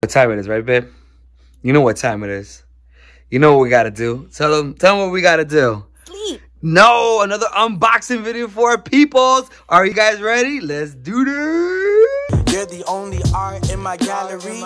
What time it is, right, babe? You know what time it is. You know what we gotta do. Tell them what we gotta do. Sleep. No, another unboxing video for our peoples. Are you guys ready? Let's do this. You're the only art in my gallery.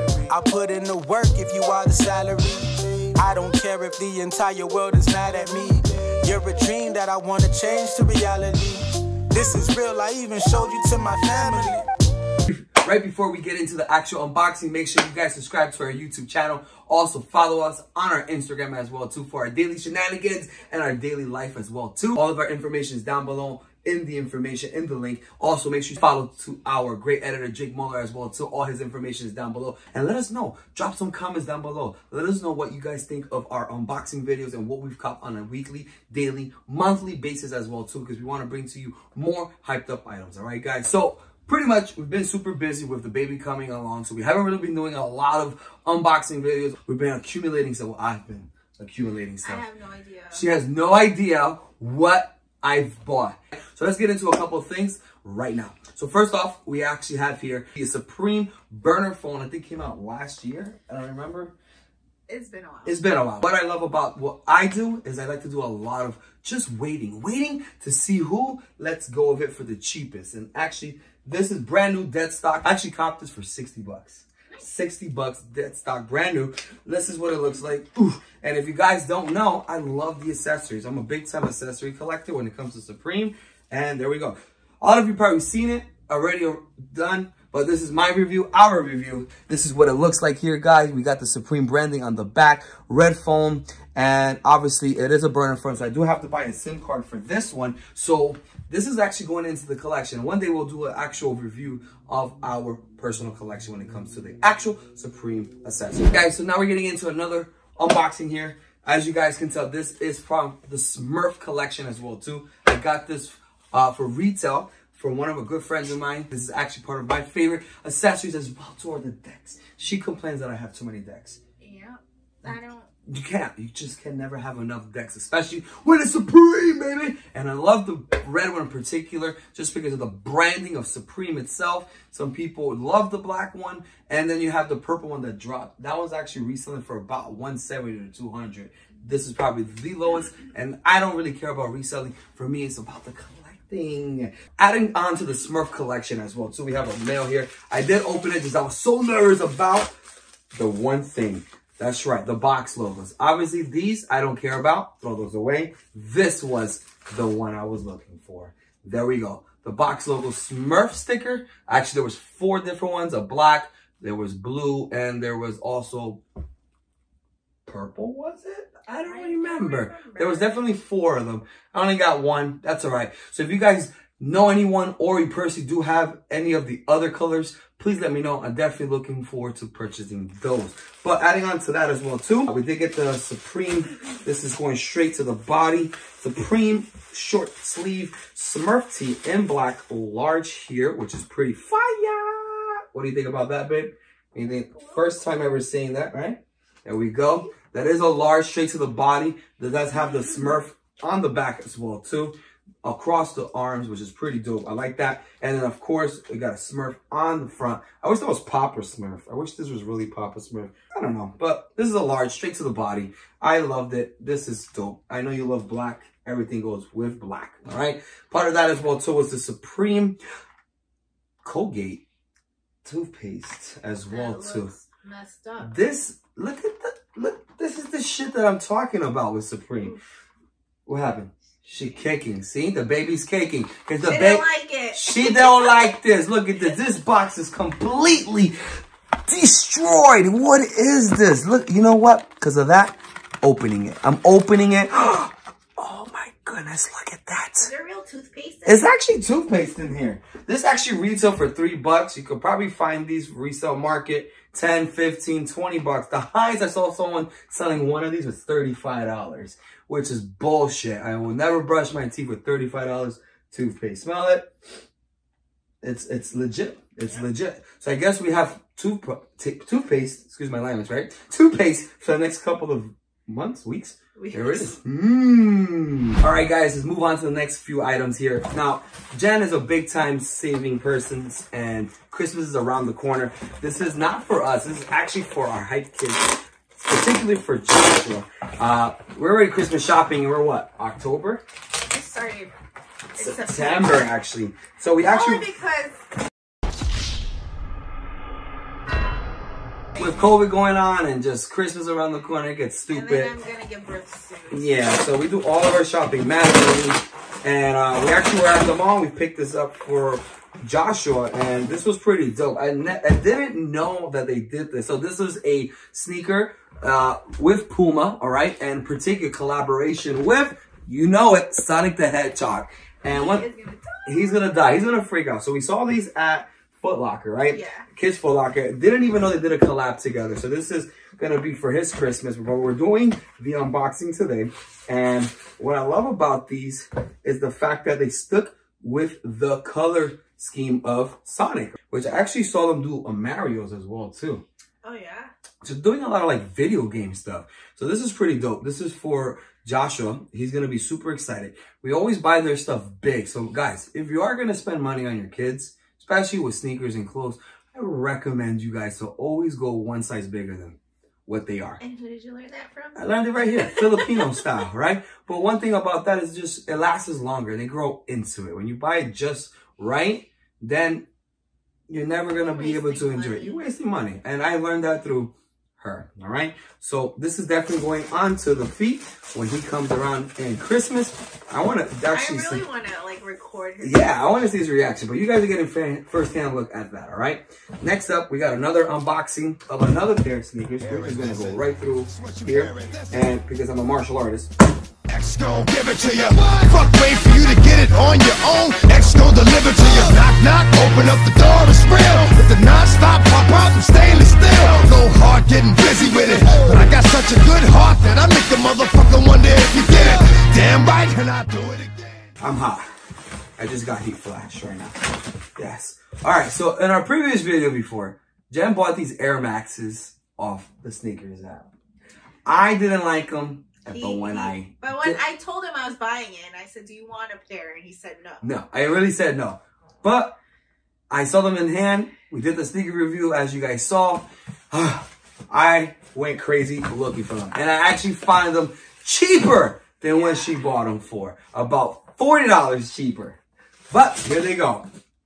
I put in the work if you are the salary. I don't care if the entire world is mad at me. You're a dream that I want to change to reality. This is real, I even showed you to my family. Right before we get into the actual unboxing, make sure you guys subscribe to our YouTube channel. Also follow us on our Instagram as well too for our daily shenanigans and our daily life as well too. All of our information is down below in the information, in the link. Also make sure you follow to our great editor Jake Muller as well too. All his information is down below. And let us know. Drop some comments down below. Let us know what you guys think of our unboxing videos and what we've caught on a weekly, daily, monthly basis as well too, because we want to bring to you more hyped up items. All right, guys. So pretty much, we've been super busy with the baby coming along, so we haven't really been doing a lot of unboxing videos. We've been accumulating stuff. Well, I've been accumulating stuff. I have no idea. She has no idea what I've bought. So let's get into a couple of things right now. So first off, we actually have here the Supreme burner phone. I think it came out last year. I don't remember. It's been a while. It's been a while. What I love about what I do is I like to do a lot of just waiting to see who lets go of it for the cheapest. And actually, this is brand new dead stock. I actually copped this for 60 bucks. 60 bucks dead stock, brand new. This is what it looks like. Ooh. And if you guys don't know, I love the accessories. I'm a big time accessory collector when it comes to Supreme. And there we go. All of you probably seen it already done. But this is my review, our review. This is what it looks like here, guys. We got the Supreme branding on the back, red foam, and obviously it is a burner phone, so I do have to buy a SIM card for this one. So this is actually going into the collection. One day we'll do an actual review of our personal collection when it comes to the actual Supreme accessory. Guys, so now we're getting into another unboxing here. As you guys can tell, this is from the Smurf collection as well, too. I got this for retail from one of a good friends of mine. This is actually part of my favorite accessories as well too, are the decks. She complains that I have too many decks. Yeah, I don't. You can't. You just can never have enough decks, especially when it's Supreme, baby. And I love the red one in particular, just because of the branding of Supreme itself. Some people love the black one, and then you have the purple one that dropped. That was actually reselling for about $170 to $200. This is probably the lowest, and I don't really care about reselling. For me, it's about the collecting. Adding on to the Smurf collection as well. So we have a mail here. I did open it because I was so nervous about the one thing. That's right, the box logos. Obviously, these I don't care about. Throw those away. This was the one I was looking for. There we go. The box logo Smurf sticker. Actually, there was 4 different ones. A black, there was blue, and there was also purple, was it? I don't remember. There was definitely 4 of them. I only got 1. That's all right. So if you guys know anyone or you personally do have any of the other colors, please let me know. I'm definitely looking forward to purchasing those. But adding on to that as well too, we did get the Supreme. This is going straight to the body. Supreme short sleeve Smurf tee in black, large here, which is pretty fire. What do you think about that, babe? You think first time ever seeing that, right? There we go. That is a large straight to the body. That does have the Smurf on the back as well too. Across the arms, which is pretty dope. I like that. And then, of course, we got a Smurf on the front. I wish that was Papa Smurf. I wish this was really Papa Smurf. I don't know. But this is a large, straight to the body. I loved it. This is dope. I know you love black. Everything goes with black. All right. Part of that as well, too, was the Supreme Colgate toothpaste as well, too. Messed up. This, look at the, look, this is the shit that I'm talking about with Supreme. What happened? She kicking. See, the baby's kicking. Cause the she don't like it. She don't like this. Look at this. This box is completely destroyed. What is this? Look, you know what? Because of that, opening it. I'm opening it. Oh my goodness, look at that. Is there real toothpaste? It's actually toothpaste in here. This actually retail for $3. You could probably find these resale market 10, 15, 20 bucks. The highest I saw someone selling one of these was $35, which is bullshit. I will never brush my teeth with $35 toothpaste. Smell it. It's legit. It's legit. So I guess we have toothpaste, excuse my language, right? Toothpaste for the next couple of months, weeks. There it is. All right, guys, let's move on to the next few items here. Now, Jen is a big time saving person, and Christmas is around the corner. This is not for us. This is actually for our hype kids, particularly for Joshua. We're already Christmas shopping. We're what? October? It started in September, actually. So we actually... Only because... with COVID going on and just Christmas around the corner, it gets stupid. And then I'm gonna give birth soon. Yeah, so we do all of our shopping manually. And we actually were at the mall. We picked this up for Joshua, and this was pretty dope. I didn't know that they did this. So this was a sneaker with Puma, all right? And particular collaboration with, you know it, Sonic the Hedgehog. And he's gonna die. He's gonna freak out. So we saw these at Foot Locker, right? Yeah. Kids Foot Locker. Didn't even know they did a collab together. So this is going to be for his Christmas. But we're doing the unboxing today. And what I love about these is the fact that they stuck with the color scheme of Sonic, which I actually saw them do on Mario's as well, too. Oh, yeah? So doing a lot of like video game stuff. So this is pretty dope. This is for Joshua. He's going to be super excited. We always buy their stuff big. So guys, if you are going to spend money on your kids, especially with sneakers and clothes, I recommend you guys to always go one size bigger than what they are. And who did you learn that from? I learned it right here, Filipino style, right? But one thing about that is just it lasts longer. They grow into it. When you buy it just right, then you're never going to be able to enjoy it. You're wasting money. And I learned that through her, all right? So this is definitely going on to the feet when he comes around in Christmas. I want to actually I really want to like record his I want to see his reaction, but you guys are getting first-hand look at that, all right? Next up, we got another unboxing of another pair of sneakers. We're just going to go right through here, and because I'm a martial artist. X gon' give it to you. Fuck, wait for you to get it on your own. X gon' deliver to you. Knock, knock, open up the door, it's real. With the non-stop pop out and stainless steel. Go hard getting busy with it. But I got such a good heart that I make the motherfucker wonder if you did it. Damn right, and I do it again. I'm hot. I just got heat flash right now. Yes. All right, so in our previous video before, Jen bought these Air Maxes off the sneakers app. I didn't like them. But when I told him I was buying it, and I said, "Do you want a pair?" and he said no. No, I really said no. But I saw them in hand. We did the sneaker review, as you guys saw. I went crazy looking for them, and I actually found them cheaper than what she bought them for, about $40 cheaper. But here they go.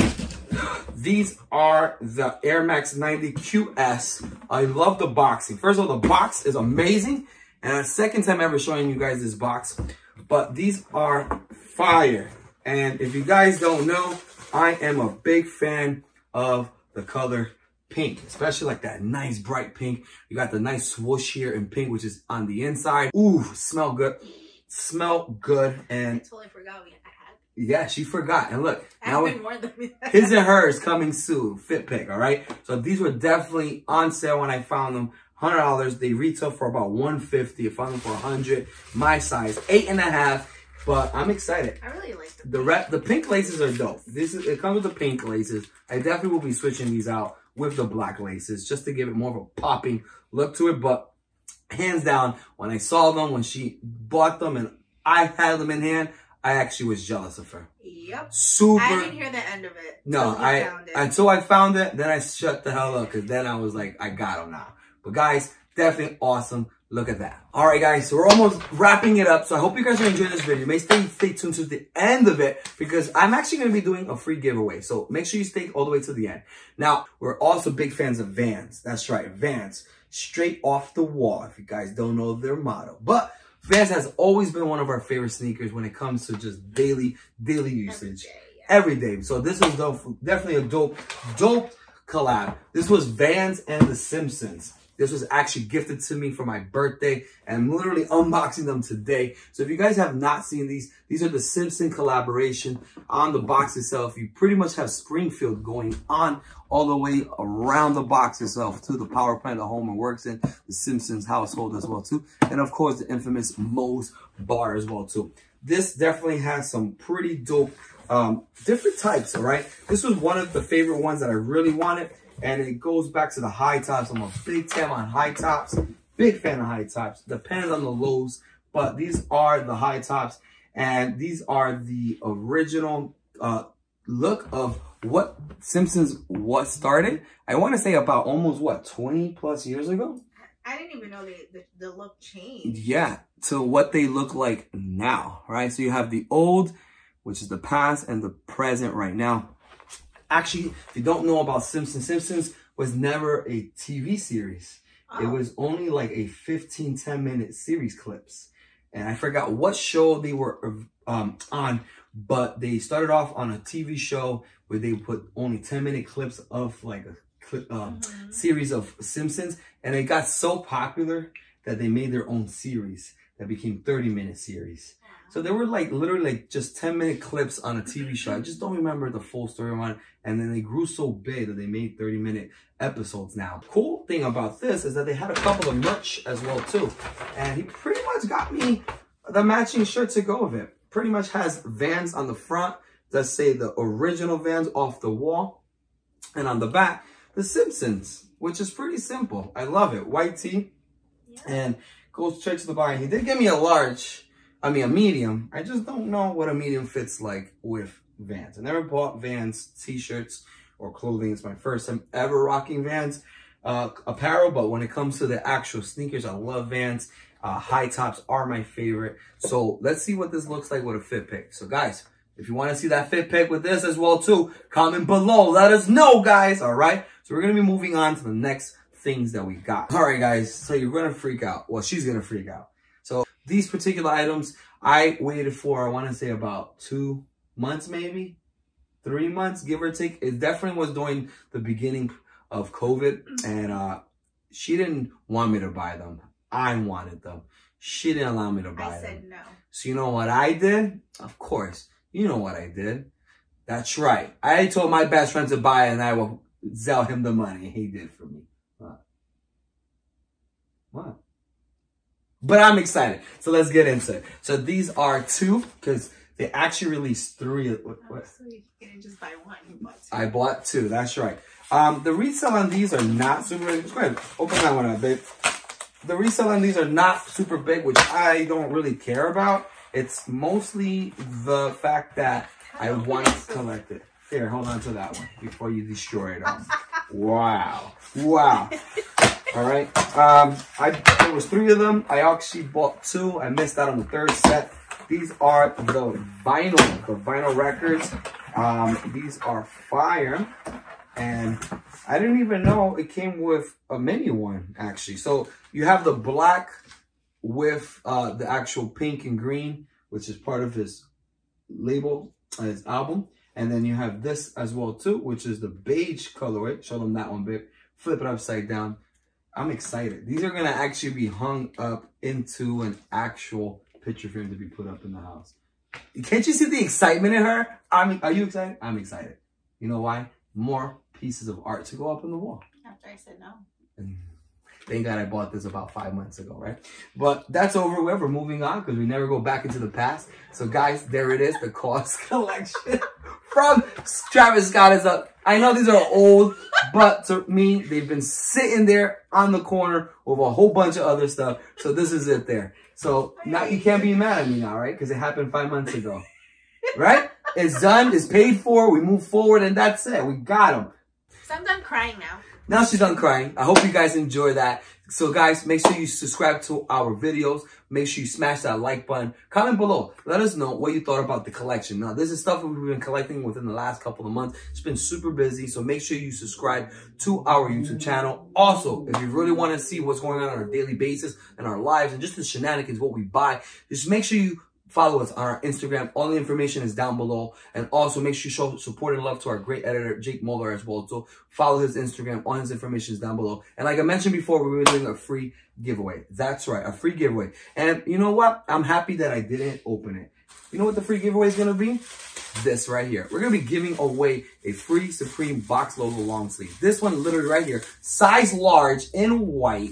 These are the Air Max 90 QS. I love the boxing. First of all, the box is amazing. And the second time ever showing you guys this box. But these are fire. And if you guys don't know, I am a big fan of the color pink. Especially like that nice bright pink. You got the nice swoosh here in pink, which is on the inside. Ooh, smell good. Smell good. And I totally forgot we had. Yeah, she forgot. And look, now more than his and hers coming soon. Fit pick, all right? So these were definitely on sale when I found them. $100. They retail for about $150. I found them for $100. My size, 8.5. But I'm excited. I really like the pink laces are dope. It comes with the pink laces. I definitely will be switching these out with the black laces just to give it more of a popping look to it. But hands down, when I saw them, when she bought them and I had them in hand, I actually was jealous of her. Yep. Super. I didn't hear the end of it. No, until I found it, then I shut the hell up because then I was like, I got them now. But guys, definitely awesome. Look at that. All right, guys, so we're almost wrapping it up. So I hope you guys are enjoying this video. Make sure you stay tuned to the end of it because I'm actually going to be doing a free giveaway. So make sure you stay all the way to the end. Now, we're also big fans of Vans. That's right, Vans. Straight off the wall, if you guys don't know their motto. But Vans has always been one of our favorite sneakers when it comes to just daily usage. Every day. So this is definitely a dope collab. This was Vans and The Simpsons. This was actually gifted to me for my birthday, and I'm literally unboxing them today. So if you guys have not seen these are the Simpson collaboration. On the box itself, you pretty much have Springfield going on all the way around the box itself to the power plant the Homer works in, the Simpsons household as well too, and of course the infamous Moe's bar as well too. This definitely has some pretty dope different types, all right? This was one of the favorite ones that I really wanted. And it goes back to the high tops. I'm a big fan on high tops. Big fan of high tops. Depends on the lows But these are the high tops, and these are the original look of what Simpsons was started. I want to say about almost, what, 20 plus years ago? I didn't even know the look changed. Yeah, to what they look like now, right? So you have the old, which is the past, and the present right now. Actually, if you don't know about Simpsons, Simpsons was never a TV series. Oh. It was only like a 10-minute series clips. And I forgot what show they were on, but they started off on a TV show where they put only 10-minute clips of like a series of Simpsons. And it got so popular that they made their own series that became 30-minute series. So they were like literally like just 10-minute clips on a TV show. I just don't remember the full story on it. And then they grew so big that they made 30-minute episodes now. Cool thing about this is that they had a couple of merch as well too. And he pretty much got me the matching shirt to go with it. Pretty much has Vans on the front that say the original Vans off the wall. And on the back, the Simpsons, which is pretty simple. I love it. White tee. Yeah. And goes straight to the body. He did give me a medium. I just don't know what a medium fits like with Vans. I never bought Vans t-shirts or clothing. It's my first time ever rocking Vans apparel. But when it comes to the actual sneakers, I love Vans. High tops are my favorite. So let's see what this looks like with a fit pick. So guys, if you want to see that fit pick with this as well too, comment below. Let us know, guys. All right. So we're going to be moving on to the next things that we got. All right, guys. So you're going to freak out. Well, she's going to freak out. So these particular items, I waited for, I want to say about 2 months, maybe 3 months, give or take. It definitely was during the beginning of COVID. And she didn't want me to buy them. I wanted them. She didn't allow me to buy them. I said no. So you know what I did? Of course. You know what I did. That's right. I told my best friend to buy it and I will sell him the money. He did for me. What? But I'm excited. So let's get into it. So these are 2 because they actually released 3. What? So you didn't just buy 1, you bought 2. I bought 2. That's right. The resale on these are not super big. Go ahead. Open that one up, babe. The resale on these are not super big, which I don't really care about. It's mostly the fact that I want to collect it. Here, hold on to that one before you destroy it all. Wow. Wow. All right. There was 3 of them. I actually bought 2. I missed out on the 3rd set. These are the vinyl records. These are fire. And I didn't even know it came with a mini one, actually. So you have the black with the actual pink and green, which is part of his label, his album. And then you have this as well too, which is the beige colorway. Show them that one, babe. Flip it upside down. I'm excited. These are gonna actually be hung up into an actual picture frame to be put up in the house. Can't you see the excitement in her? Are you excited? I'm excited. You know why? More pieces of art to go up on the wall. After I said no. Thank God I bought this about 5 months ago, right? But that's over with. We're moving on because we never go back into the past. So guys, there it is, the KAWS collection from Travis Scott is up. I know these are old, but to me, they've been sitting there on the corner with a whole bunch of other stuff. So this is it there. So now you can't be mad at me now, right? Because it happened 5 months ago, right? It's done, it's paid for, we move forward, and that's it. We got them. So I'm done crying now. Now she's done crying. I hope you guys enjoy that. So guys, make sure you subscribe to our videos. Make sure you smash that like button. Comment below. Let us know what you thought about the collection. Now, this is stuff that we've been collecting within the last couple of months. It's been super busy. So make sure you subscribe to our YouTube channel. Also, if you really want to see what's going on a daily basis in our lives and just the shenanigans, what we buy, just make sure you follow us on our Instagram. All the information is down below. And also make sure you show support and love to our great editor, Jake Muller, as well. So follow his Instagram. All his information is down below. And like I mentioned before, we're doing a free giveaway. That's right, a free giveaway. And you know what? I'm happy that I didn't open it. You know what the free giveaway is going to be? This right here. We're going to be giving away a free Supreme box logo long sleeve. This one literally right here, size large in white.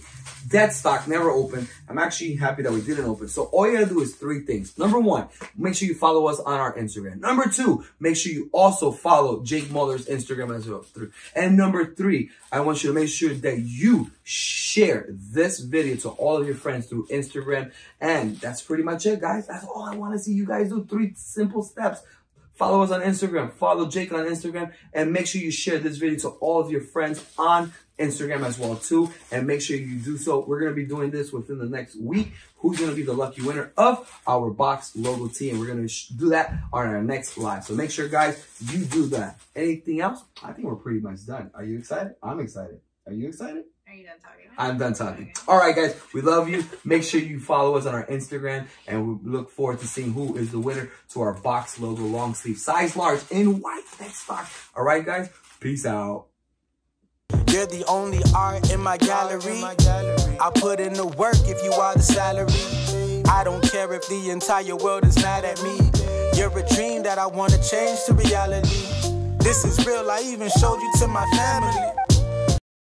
dead stock, never opened. I'm actually happy that we didn't open. So all you gotta do is 3 things. Number 1, make sure you follow us on our Instagram. Number 2, make sure you also follow Jake Muller's Instagram as well. And number 3, I want you to make sure that you share this video to all of your friends through Instagram. And that's pretty much it, guys. That's all I want to see you guys do. 3 simple steps. Follow us on Instagram, follow Jake on Instagram, and make sure you share this video to all of your friends on Instagram as well too. And make sure you do so. We're going to be doing this within the next week. Who's going to be the lucky winner of our box logo tee? And we're going to do that on our next live. So make sure, guys, you do that. Anything else? I think we're pretty much done. Are you excited? I'm excited. Are you excited? Are you done talking? I'm done talking. All right, guys, we love you. Make sure you follow us on our Instagram, and we look forward to seeing who is the winner to our box logo long sleeve size large in white next stock. All right, guys, peace out. You're the only art in my gallery. I put in the work if you are the salary. I don't care if the entire world is mad at me. You're a dream that I want to change to reality. This is real, I even showed you to my family.